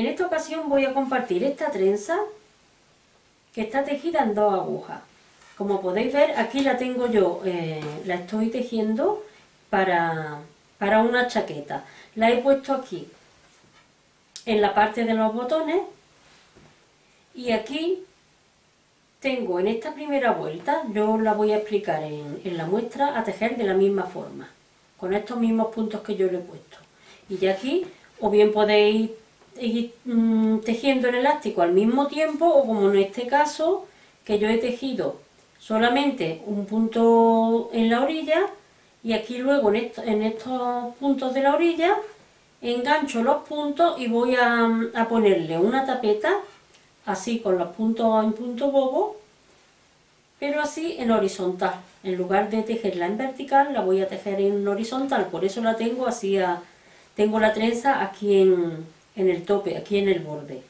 En esta ocasión voy a compartir esta trenza que está tejida en 2 agujas. Como podéis ver, aquí la tengo yo, la estoy tejiendo para una chaqueta. La he puesto aquí en la parte de los botones y aquí tengo en esta primera vuelta, yo la voy a explicar en la muestra, a tejer de la misma forma, con estos mismos puntos que yo le he puesto. Y ya aquí, o bien podéis ir tejiendo el elástico al mismo tiempo, o como en este caso, que yo he tejido solamente un punto en la orilla, y aquí luego en estos puntos de la orilla, engancho los puntos y voy a ponerle una tapeta, así con los puntos en punto bobo, pero así en horizontal. En lugar de tejerla en vertical, la voy a tejer en horizontal, por eso la tengo así, tengo la trenza aquí en el tope, aquí en el borde.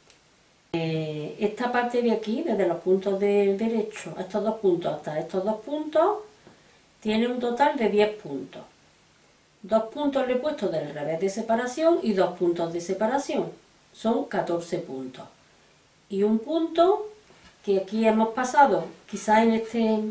Esta parte de aquí, desde los puntos del derecho, estos 2 puntos hasta estos 2 puntos, tiene un total de 10 puntos. 2 puntos le he puesto del revés de separación y 2 puntos de separación. Son 14 puntos. Y un punto que aquí hemos pasado, quizás en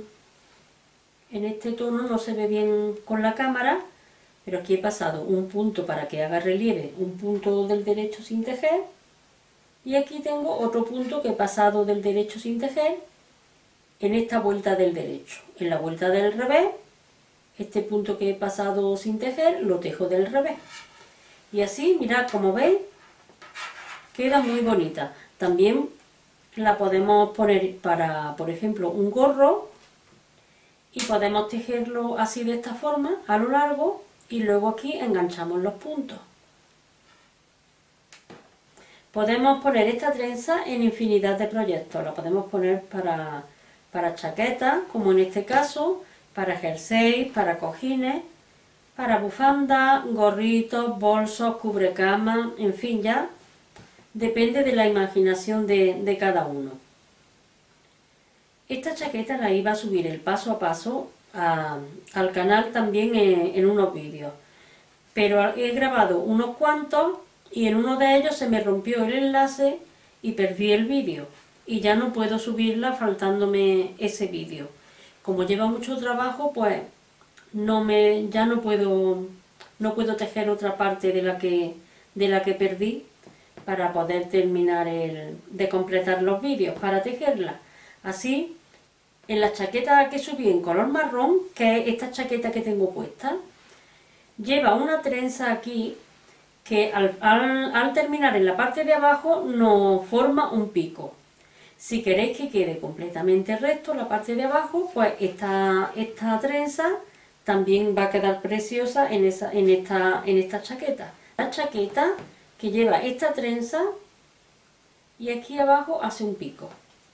este tono no se ve bien con la cámara, pero aquí he pasado un punto para que haga relieve, un punto del derecho sin tejer, y aquí tengo otro punto que he pasado del derecho sin tejer en esta vuelta del derecho. En la vuelta del revés, este punto que he pasado sin tejer lo tejo del revés. Y así, mirad, como veis, queda muy bonita. También la podemos poner para, por ejemplo, un gorro, y podemos tejerlo así de esta forma, a lo largo, y luego aquí enganchamos los puntos. Podemos poner esta trenza en infinidad de proyectos. La podemos poner para chaquetas, como en este caso, para jerseys, para cojines, para bufandas, gorritos, bolsos, cubrecamas, en fin, ya depende de la imaginación de cada uno. Esta chaqueta la iba a subir el paso a paso al canal también en unos vídeos, pero he grabado unos cuantos y en uno de ellos se me rompió el enlace y perdí el vídeo y ya no puedo subirla faltándome ese vídeo. Como lleva mucho trabajo, pues ya no puedo tejer otra parte de la que perdí para poder terminar de completar los vídeos para tejerla. Así, en la chaqueta que subí en color marrón, que es esta chaqueta que tengo puesta, lleva una trenza aquí que al terminar en la parte de abajo nos forma un pico. Si queréis que quede completamente recto la parte de abajo, pues esta trenza también va a quedar preciosa en esta chaqueta. La chaqueta que lleva esta trenza y aquí abajo hace un pico.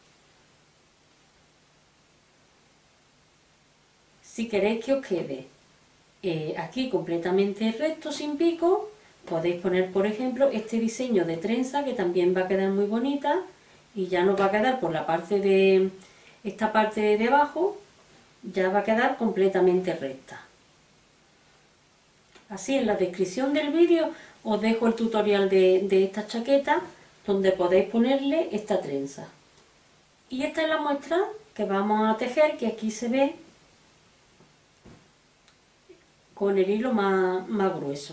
Si queréis que os quede aquí completamente recto sin pico, podéis poner, por ejemplo, este diseño de trenza que también va a quedar muy bonita y ya nos va a quedar por la parte de esta parte de abajo, ya va a quedar completamente recta. Así, en la descripción del vídeo os dejo el tutorial de esta chaqueta donde podéis ponerle esta trenza. Y esta es la muestra que vamos a tejer, que aquí se ve con el hilo más grueso.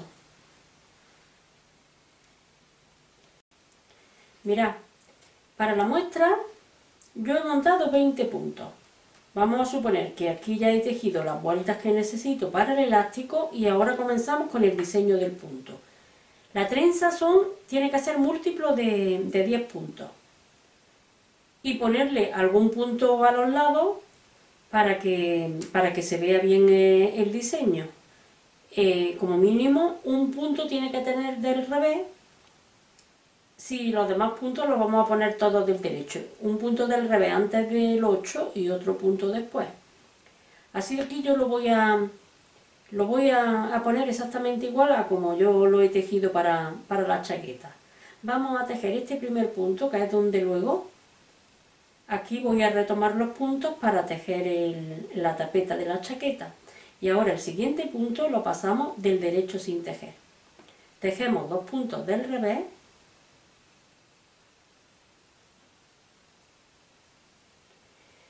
Mirad, para la muestra yo he montado 20 puntos. Vamos a suponer que aquí ya he tejido las vueltas que necesito para el elástico y ahora comenzamos con el diseño del punto. La trenza tiene que ser múltiplo de 10 puntos y ponerle algún punto a los lados para que se vea bien el diseño. Como mínimo un punto tiene que tener del revés. Si los demás puntos los vamos a poner todos del derecho, un punto del revés antes del 8 y otro punto después. Así aquí yo lo voy a poner exactamente igual a como yo lo he tejido para la chaqueta. Vamos a tejer este primer punto, que es donde luego aquí voy a retomar los puntos para tejer la tapeta de la chaqueta. Y ahora el siguiente punto lo pasamos del derecho sin tejer. Tejemos 2 puntos del revés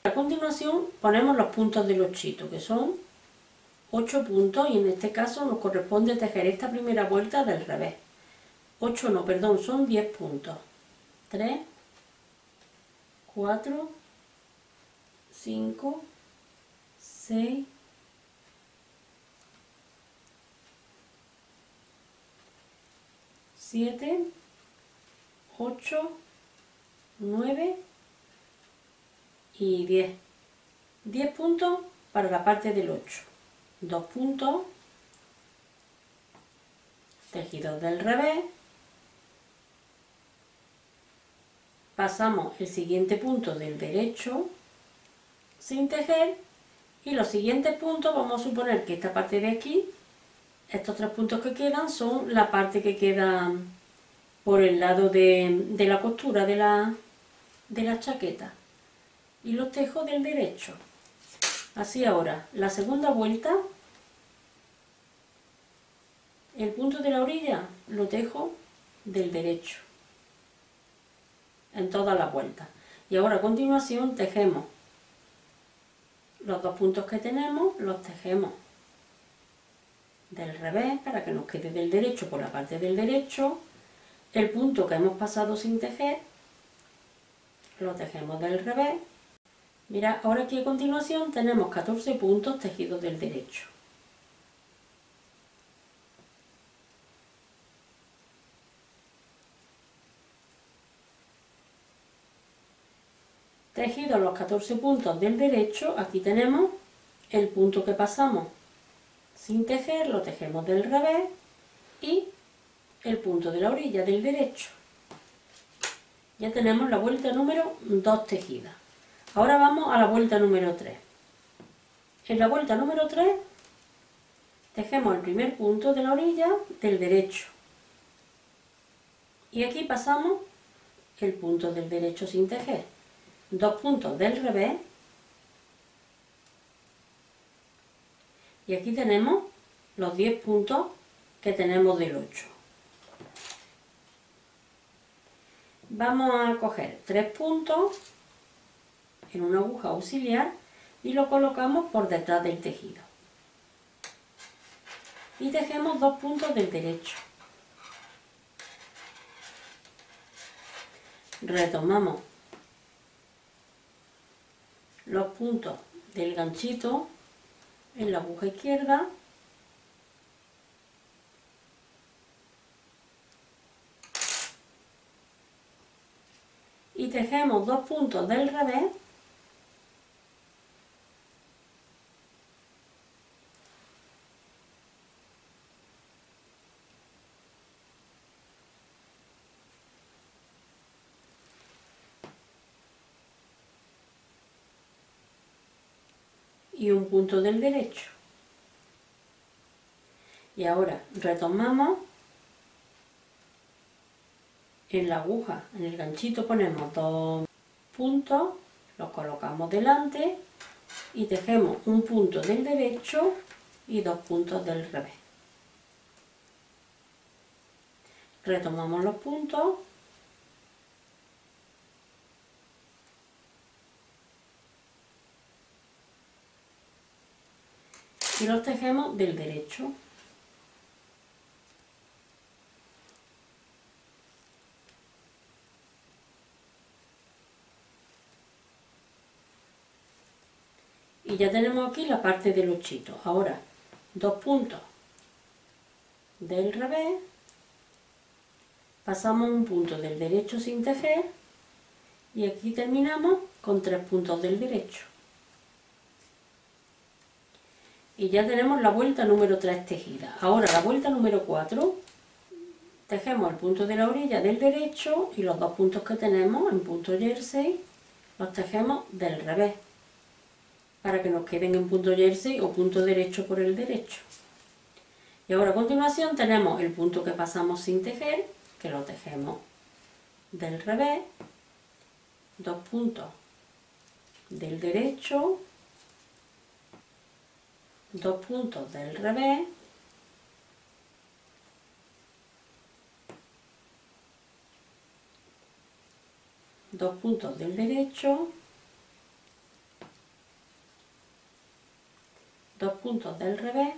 A continuación ponemos los puntos del ochito, que son 8 puntos, y en este caso nos corresponde tejer esta primera vuelta del revés. 8 no, perdón, son 10 puntos. 3, 4, 5, 6, 7, 8, 9 y 10. 10 puntos para la parte del 8. 2 puntos, tejidos del revés, pasamos el siguiente punto del derecho sin tejer, y los siguientes puntos vamos a suponer que esta parte de aquí, estos 3 puntos que quedan, son la parte que queda por el lado de la costura de la chaqueta, y los tejo del derecho. Así ahora, la segunda vuelta, el punto de la orilla lo tejo del derecho en todas las vueltas. Y ahora a continuación tejemos los 2 puntos que tenemos, los tejemos del revés para que nos quede del derecho por la parte del derecho. El punto que hemos pasado sin tejer lo tejemos del revés. Mira, ahora aquí a continuación tenemos 14 puntos tejidos del derecho. Tejidos los 14 puntos del derecho, aquí tenemos el punto que pasamos sin tejer, lo tejemos del revés, y el punto de la orilla del derecho. Ya tenemos la vuelta número 2 tejida. Ahora vamos a la vuelta número 3. En la vuelta número 3 tejemos el primer punto de la orilla del derecho, y aquí pasamos el punto del derecho sin tejer. 2 puntos del revés, y aquí tenemos los 10 puntos que tenemos del 8. Vamos a coger 3 puntos en una aguja auxiliar y lo colocamos por detrás del tejido, y tejemos 2 puntos del derecho. Retomamos los puntos del ganchito en la aguja izquierda, y tejemos 2 puntos del revés y un punto del derecho. Y ahora retomamos en la aguja, en el ganchito ponemos 2 puntos, los colocamos delante y tejemos un punto del derecho y 2 puntos del revés. Retomamos los puntos y los tejemos del derecho. Y ya tenemos aquí la parte del ochito. Ahora 2 puntos del revés, pasamos un punto del derecho sin tejer, y aquí terminamos con 3 puntos del derecho. Y ya tenemos la vuelta número 3 tejida. Ahora la vuelta número 4, tejemos el punto de la orilla del derecho y los 2 puntos que tenemos en punto jersey los tejemos del revés, para que nos queden en punto jersey o punto derecho por el derecho. Y ahora a continuación tenemos el punto que pasamos sin tejer, que lo tejemos del revés, 2 puntos del derecho, 2 puntos del revés, dos puntos del derecho 2 puntos del revés,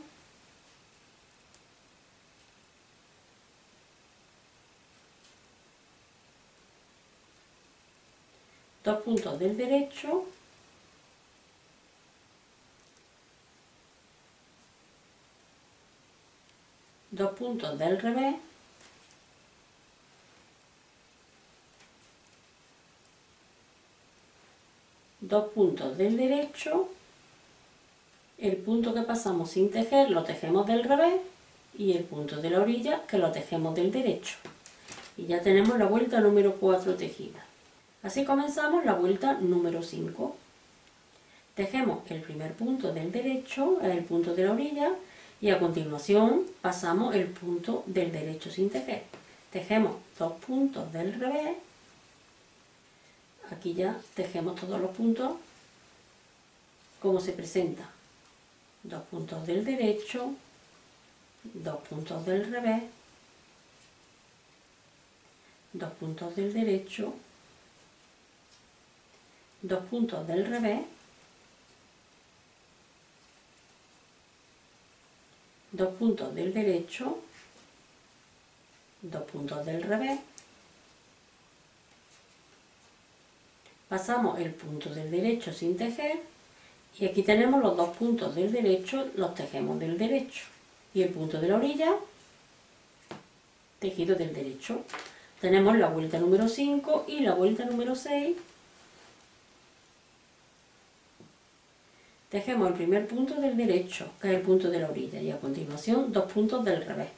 dos puntos del derecho, dos puntos del revés, dos puntos del derecho, el punto que pasamos sin tejer lo tejemos del revés y el punto de la orilla que lo tejemos del derecho. Y ya tenemos la vuelta número 4 tejida. Así comenzamos la vuelta número 5. Tejemos el primer punto del derecho, el punto de la orilla, y a continuación pasamos el punto del derecho sin tejer. Tejemos dos puntos del revés. Aquí ya tejemos todos los puntos como se presenta. Dos puntos del derecho, dos puntos del revés, dos puntos del derecho, dos puntos del revés, dos puntos del derecho, dos puntos del revés, pasamos el punto del derecho sin tejer y aquí tenemos los dos puntos del derecho, los tejemos del derecho y el punto de la orilla tejido del derecho. Tenemos la vuelta número 5 y la vuelta número 6. Tejemos el primer punto del derecho, que es el punto de la orilla, y a continuación dos puntos del revés.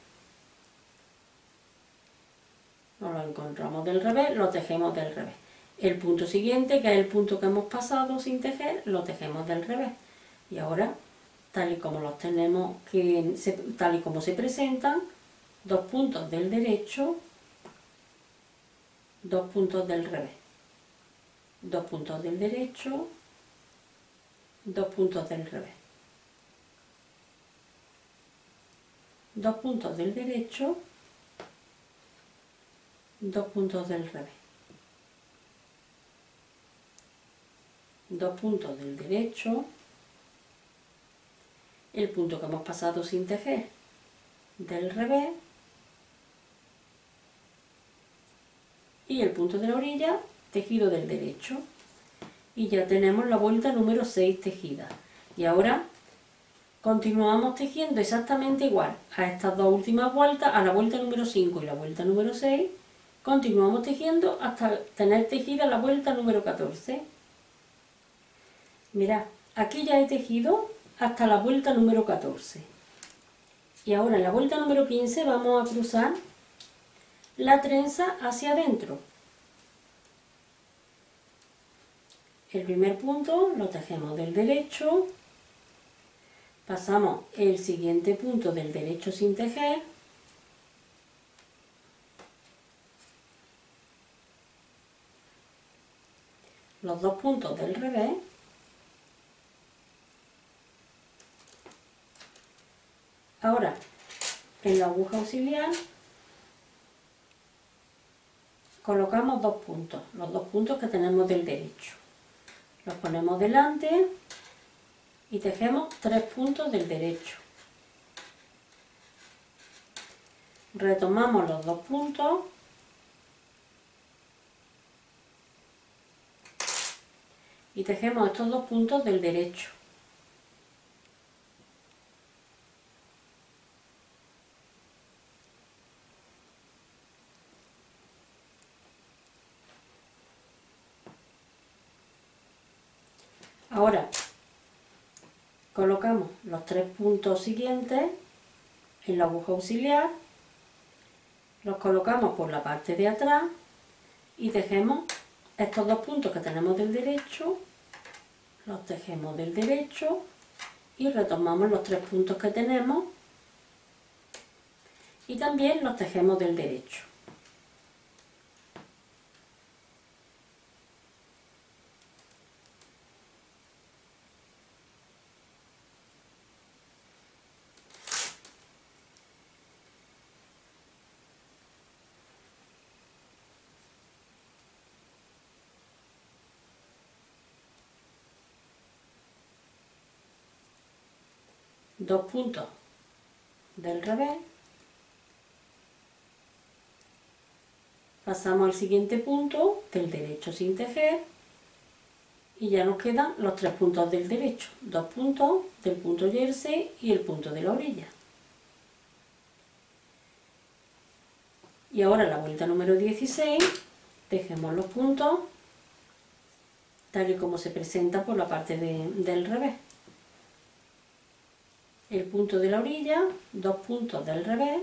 Nos lo encontramos del revés, lo tejemos del revés. El punto siguiente, que es el punto que hemos pasado sin tejer, lo tejemos del revés. Y ahora, tal y como los tenemos, tal y como se presentan, dos puntos del derecho, dos puntos del revés, dos puntos del derecho, dos puntos del revés, dos puntos del derecho, dos puntos del revés, dos puntos del derecho, el punto que hemos pasado sin tejer del revés y el punto de la orilla tejido del derecho. Y ya tenemos la vuelta número 6 tejida. Y ahora continuamos tejiendo exactamente igual a estas dos últimas vueltas, a la vuelta número 5 y la vuelta número 6. Continuamos tejiendo hasta tener tejida la vuelta número 14. Mirad, aquí ya he tejido hasta la vuelta número 14. Y ahora en la vuelta número 15 vamos a cruzar la trenza hacia adentro. El primer punto lo tejemos del derecho, pasamos el siguiente punto del derecho sin tejer, los dos puntos del revés, ahora en la aguja auxiliar colocamos dos puntos, los dos puntos que tenemos del derecho. Los ponemos delante y tejemos 3 puntos del derecho. Retomamos los dos puntos y tejemos estos dos puntos del derecho. Ahora colocamos los 3 puntos siguientes en la aguja auxiliar, los colocamos por la parte de atrás y tejemos estos dos puntos que tenemos del derecho, los tejemos del derecho y retomamos los 3 puntos que tenemos y también los tejemos del derecho. 2 puntos del revés, pasamos al siguiente punto del derecho sin tejer y ya nos quedan los 3 puntos del derecho, 2 puntos del punto jersey y el punto de la orilla. Y ahora la vuelta número 16, tejemos los puntos tal y como se presenta por la parte del revés. El punto de la orilla, 2 puntos del revés,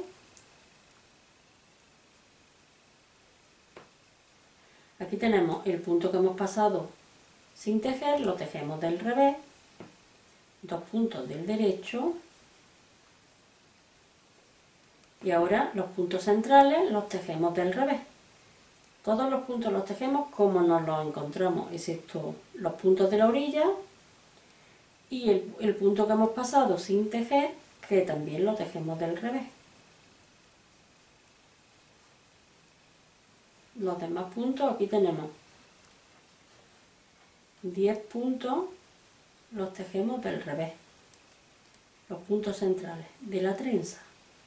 aquí tenemos el punto que hemos pasado sin tejer, lo tejemos del revés, 2 puntos del derecho y ahora los puntos centrales los tejemos del revés. Todos los puntos los tejemos como nos los encontramos, excepto los puntos de la orilla y el punto que hemos pasado sin tejer, que también lo tejemos del revés. Los demás puntos, aquí tenemos 10 puntos, los tejemos del revés, los puntos centrales de la trenza.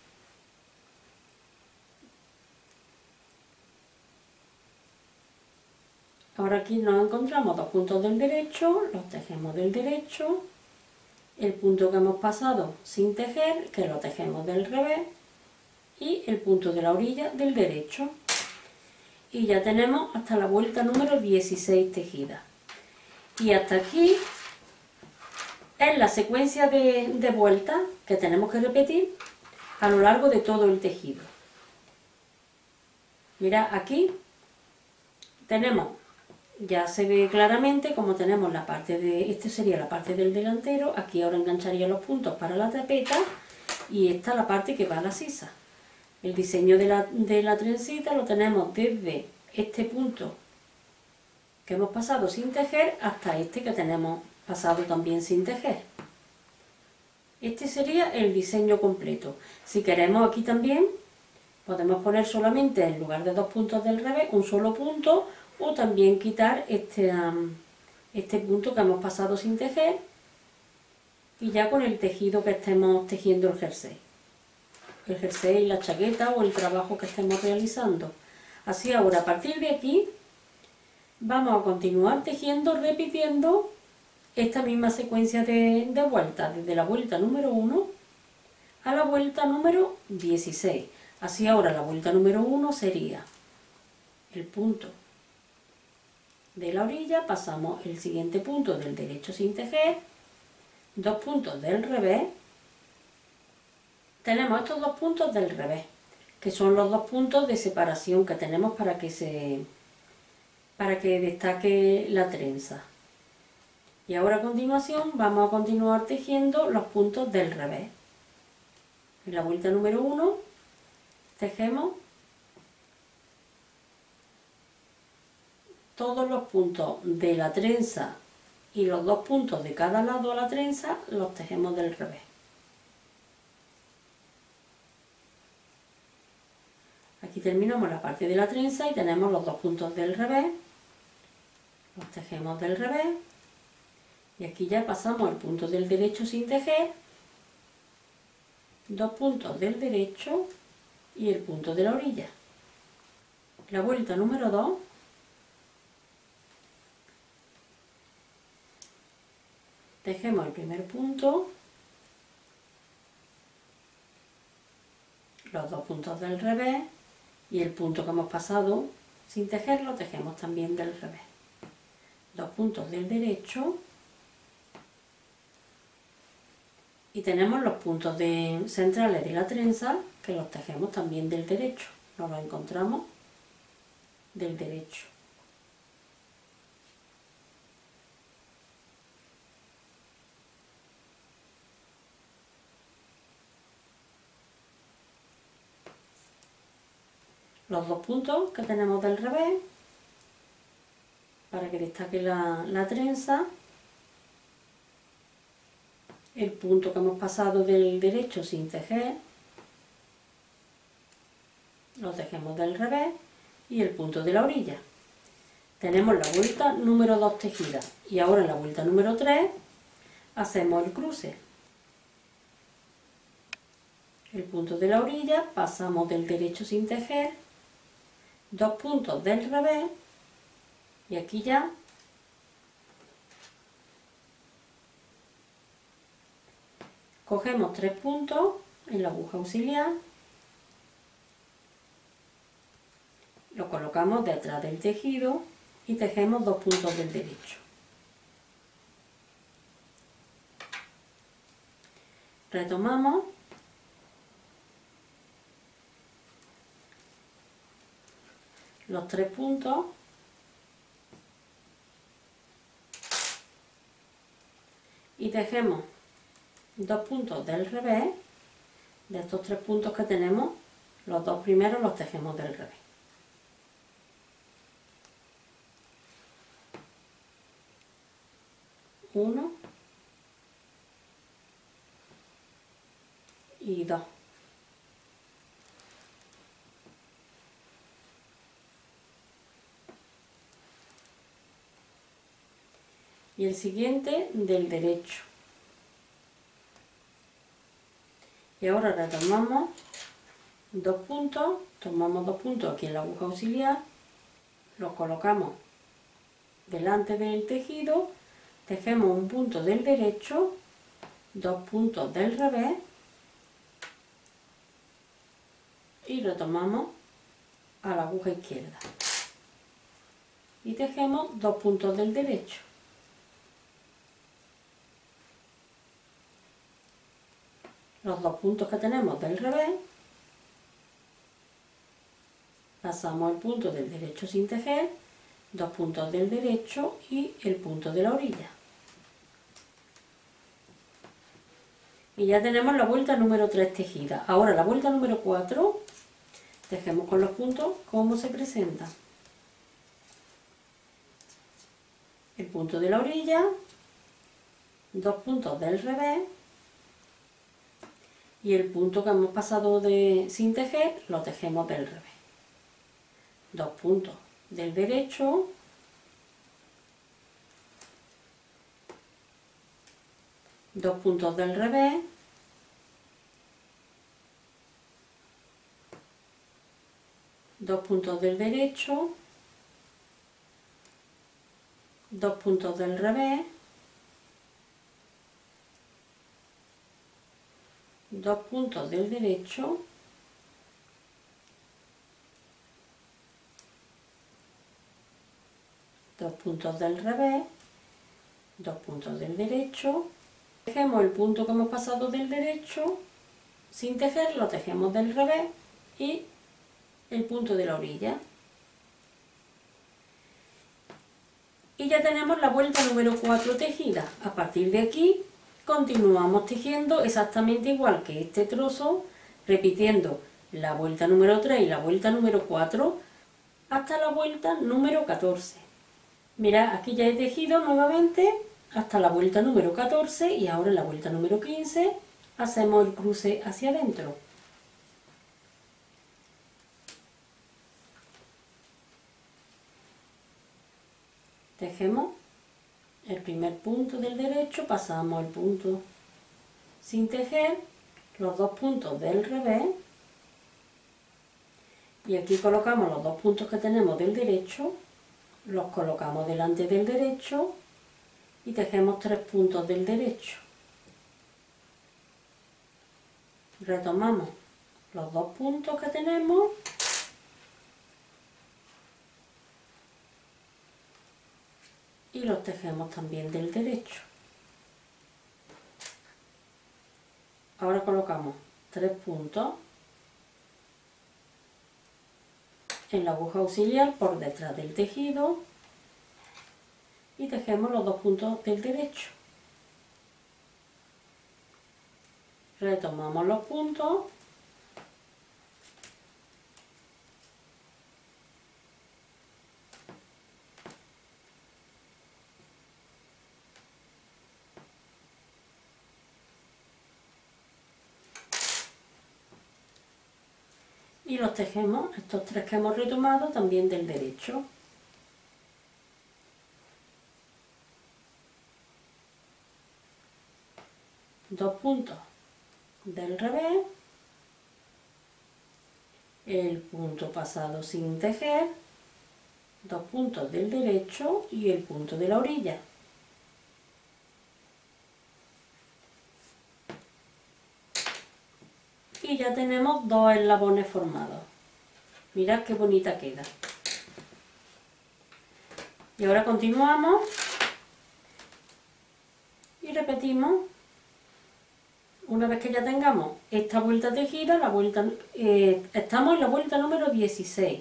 Ahora aquí nos encontramos 2 puntos del derecho, los tejemos del derecho, el punto que hemos pasado sin tejer, que lo tejemos del revés, y el punto de la orilla del derecho. Y ya tenemos hasta la vuelta número 16 tejida. Y hasta aquí es la secuencia de vueltas que tenemos que repetir a lo largo de todo el tejido. Mirad, aquí tenemos, ya se ve claramente como tenemos la parte de, este sería la parte del delantero, aquí ahora engancharía los puntos para la tapeta y esta la parte que va a la sisa. El diseño de la trencita lo tenemos desde este punto que hemos pasado sin tejer hasta este que tenemos pasado también sin tejer. Este sería el diseño completo. Si queremos aquí también podemos poner solamente en lugar de 2 puntos del revés un solo punto, o también quitar este punto que hemos pasado sin tejer y ya con el tejido que estemos tejiendo el jersey, la chaqueta o el trabajo que estemos realizando. Así ahora a partir de aquí vamos a continuar tejiendo, repitiendo esta misma secuencia de vueltas, desde la vuelta número 1 a la vuelta número 16. Así ahora la vuelta número 1 sería el punto de la orilla, pasamos el siguiente punto del derecho sin tejer, 2 puntos del revés, tenemos estos 2 puntos del revés, que son los 2 puntos de separación que tenemos para que destaque la trenza. Y ahora a continuación vamos a continuar tejiendo los puntos del revés. En la vuelta número 1 tejemos todos los puntos de la trenza y los 2 puntos de cada lado a la trenza los tejemos del revés. Aquí terminamos la parte de la trenza y tenemos los 2 puntos del revés, los tejemos del revés y aquí ya pasamos al punto del derecho sin tejer, 2 puntos del derecho y el punto de la orilla. La vuelta número 2 tejemos el primer punto, los 2 puntos del revés y el punto que hemos pasado sin tejer lo tejemos también del revés. 2 puntos del derecho y tenemos los puntos centrales de la trenza que los tejemos también del derecho, nos los encontramos del derecho. Los 2 puntos que tenemos del revés para que destaque la trenza, el punto que hemos pasado del derecho sin tejer, lo tejemos del revés y el punto de la orilla. Tenemos la vuelta número 2 tejida y ahora en la vuelta número 3 hacemos el cruce. el punto de la orilla, pasamos del derecho sin tejer, 2 puntos del revés y aquí ya cogemos 3 puntos en la aguja auxiliar, lo colocamos detrás del tejido y tejemos 2 puntos del derecho. Retomamos los 3 puntos y tejemos 2 puntos del revés. De estos 3 puntos que tenemos, los 2 primeros los tejemos del revés. Uno y 2. Y el siguiente del derecho. Y ahora retomamos 2 puntos, tomamos 2 puntos aquí en la aguja auxiliar, los colocamos delante del tejido, tejemos un punto del derecho, 2 puntos del revés y retomamos a la aguja izquierda y tejemos 2 puntos del derecho. Los 2 puntos que tenemos del revés, pasamos el punto del derecho sin tejer, 2 puntos del derecho y el punto de la orilla. Y ya tenemos la vuelta número 3 tejida. Ahora la vuelta número 4, tejemos con los puntos cómo se presenta. El punto de la orilla, 2 puntos del revés y el punto que hemos pasado sin tejer lo tejemos del revés. 2 puntos del derecho, 2 puntos del revés, 2 puntos del derecho, 2 puntos del revés, 2 puntos del derecho, 2 puntos del revés, 2 puntos del derecho, tejemos el punto que hemos pasado del derecho, sin tejer lo tejemos del revés y el punto de la orilla. Y ya tenemos la vuelta número 4 tejida. A partir de aquí continuamos tejiendo exactamente igual que este trozo, repitiendo la vuelta número 3 y la vuelta número 4 hasta la vuelta número 14. Mirad, aquí ya he tejido nuevamente hasta la vuelta número 14 y ahora en la vuelta número 15 hacemos el cruce hacia adentro. Tejemos el primer punto del derecho, pasamos el punto sin tejer, los 2 puntos del revés y aquí colocamos los 2 puntos que tenemos del derecho, los colocamos delante del derecho y tejemos 3 puntos del derecho. Retomamos los 2 puntos que tenemos y los tejemos también del derecho. Ahora colocamos 3 puntos en la aguja auxiliar por detrás del tejido y tejemos los 2 puntos del derecho. Retomamos los puntos y los tejemos, estos 3 que hemos retomado, también del derecho. Dos puntos del revés el punto pasado sin tejer, 2 puntos del derecho y el punto de la orilla. Y ya tenemos 2 eslabones formados. Mirad qué bonita queda. Y ahora continuamos y repetimos. Una vez que ya tengamos esta vuelta tejida, estamos en la vuelta número 16.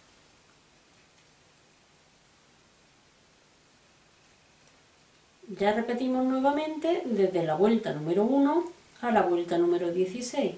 Ya repetimos nuevamente desde la vuelta número 1 a la vuelta número 16.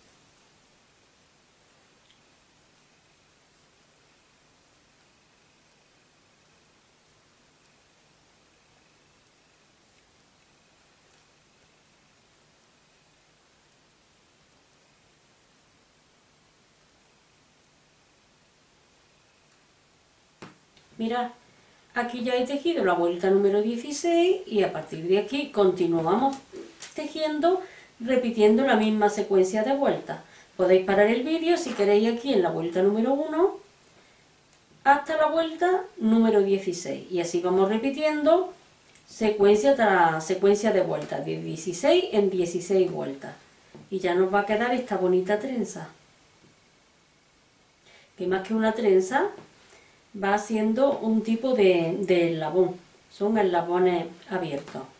Mirad, aquí ya he tejido la vuelta número 16 y a partir de aquí continuamos tejiendo, repitiendo la misma secuencia de vueltas. Podéis parar el vídeo si queréis aquí en la vuelta número 1 hasta la vuelta número 16 y así vamos repitiendo secuencia tras secuencia de vueltas, de 16 en 16 vueltas. Y ya nos va a quedar esta bonita trenza, que más que una trenza va siendo un tipo de eslabón, son eslabones abiertos.